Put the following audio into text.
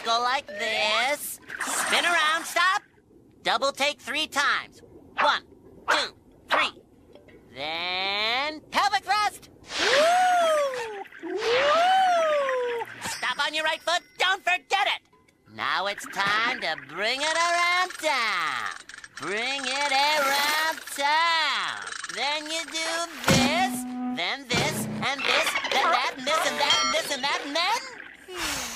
Let's go like this. Spin around, stop. Double take 3 times. 1, 2, 3. Then pelvic thrust. Woo! Woo! Stop on your right foot. Don't forget it. Now it's time to bring it around town. Bring it around town. Then you do this, then this, and this, then that, and this, and that, and this, and that, and then...